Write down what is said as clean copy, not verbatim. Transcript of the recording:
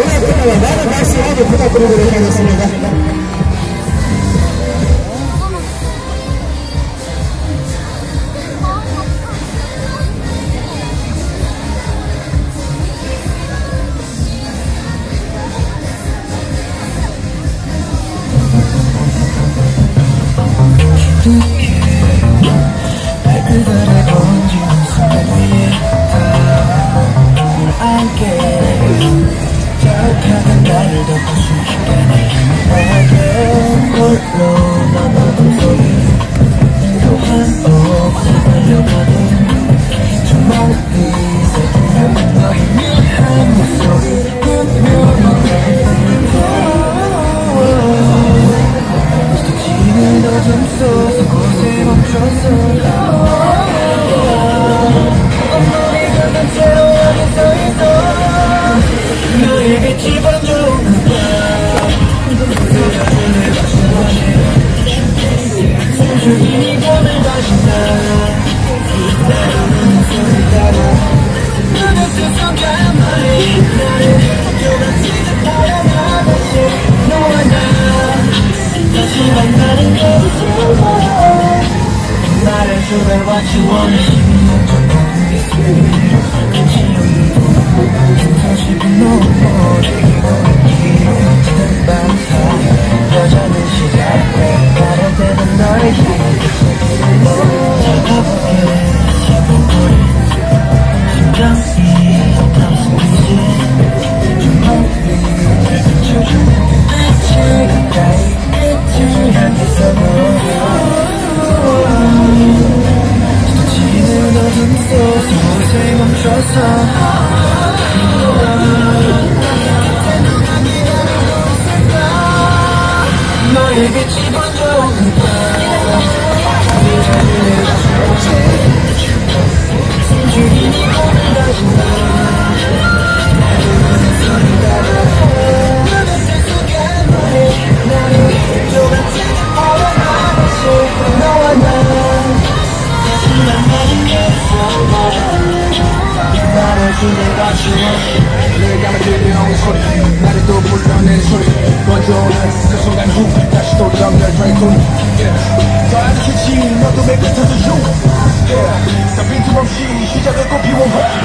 오늘 많은 박수 한번 부탁드리도록 하겠습니다. 발그들에 번지는 순간 위에 닿을 안게 자욱하던 나를 덮고 순식간에 힘나게 홀로 남아든 소리 또한 옥을 달려가도 저 멀리서 들려온 너의 묘한 목소리 분명히 스치는 어둠 속 곳에 멈춰서 엉덩이가 난 채로 안에 서있어 너의 빛이 번져오는 그려주는 숨죽인 이 밤을 다시 나르는 소리 따라 어느새 순간 나를 학교같이 듯하여 다시 너와 나 다시 만나는 게 좋아 나를 주변 what you want 끝이 없는 다시 분노를 이루는 밤사 여자는 시작해 다를 때는 너의 잡아보게 시부거리 심장이 탐스리지 좀 멀리 비춰주는 빛이 가까이 빛을 향해서 스치는 어둠 속 곳에 멈춰서 너의 빛이 번져오는 숨죽인 이 꿈을 다시 나르는 소리 따라 어느새 순간 나를 조같이 알아가듯이 너와 나 다시 만나는 게 나를 주내가 주워 내가 들려온 소리 나를 또 불러낸 소리 번져오는 그 순간 후 다시 또 연결된 소리 더 아득해진 어둠의 끝에서 중 빈틈없이 시작을 꽃피워봐